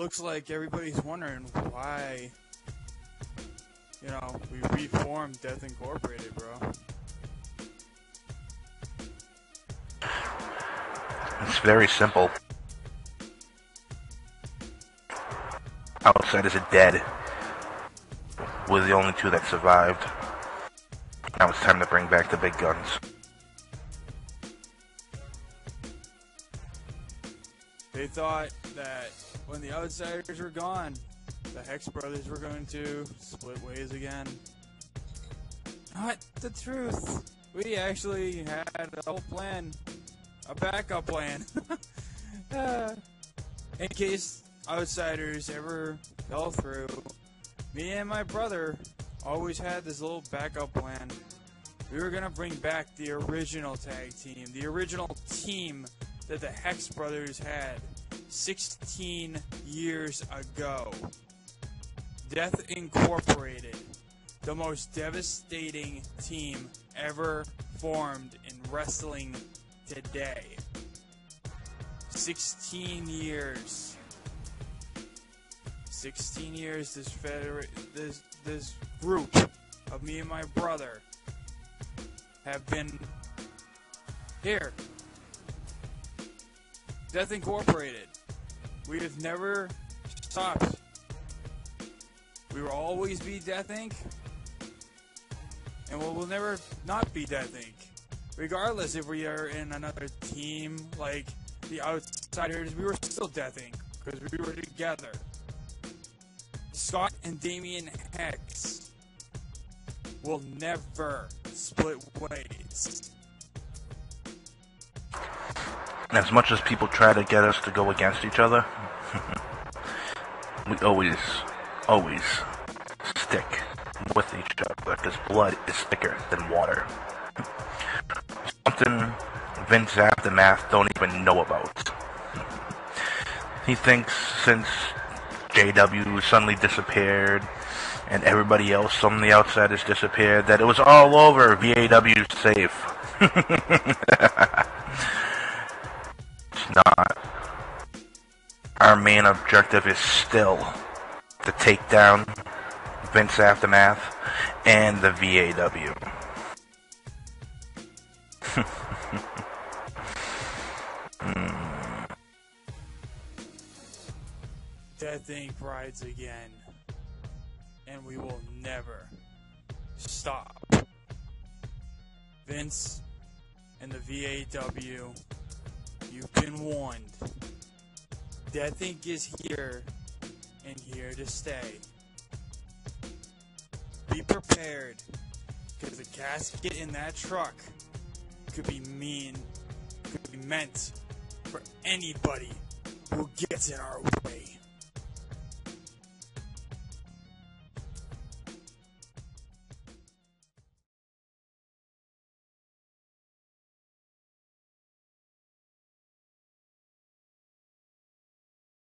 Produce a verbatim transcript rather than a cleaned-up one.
looks like everybody's wondering why, you know, we reformed Death Incorporated, bro. It's very simple. Outsiders are dead. We're the only two that survived. Now it's time to bring back the big guns. They thought that when the Outsiders were gone, the Hex Brothers were going to split ways again. Not the truth. We actually had a whole plan. A backup plan. uh, in case Outsiders ever fell through, me and my brother always had this little backup plan. We were gonna bring back the original tag team, the original team that the Hex Brothers had sixteen years ago. Death Incorporated, the most devastating team ever formed in wrestling today. sixteen years. sixteen years this federa- this this group of me and my brother have been here. Death Incorporated. We have never stopped. We will always be Death Incorporated. And we will never not be Death Incorporated. Regardless if we are in another team like the Outsiders, we were still Death Incorporated because we were together. Scott and Damien Hex will never split ways. As much as people try to get us to go against each other, we always, always stick with each other because blood is thicker than water. Something Vince Aftermath don't even know about. He thinks since J W suddenly disappeared and everybody else from the Outsiders disappeared that it was all over. V A W safe. It's not. Our main objective is still to take down Vince Aftermath and the V A W. mm. Death Incorporated rides again, and we will never stop. Vince and the V A W, you've been warned. Death Incorporated is here and here to stay. Be prepared, because the casket in that truck could be mean, could be meant for anybody who gets in our way.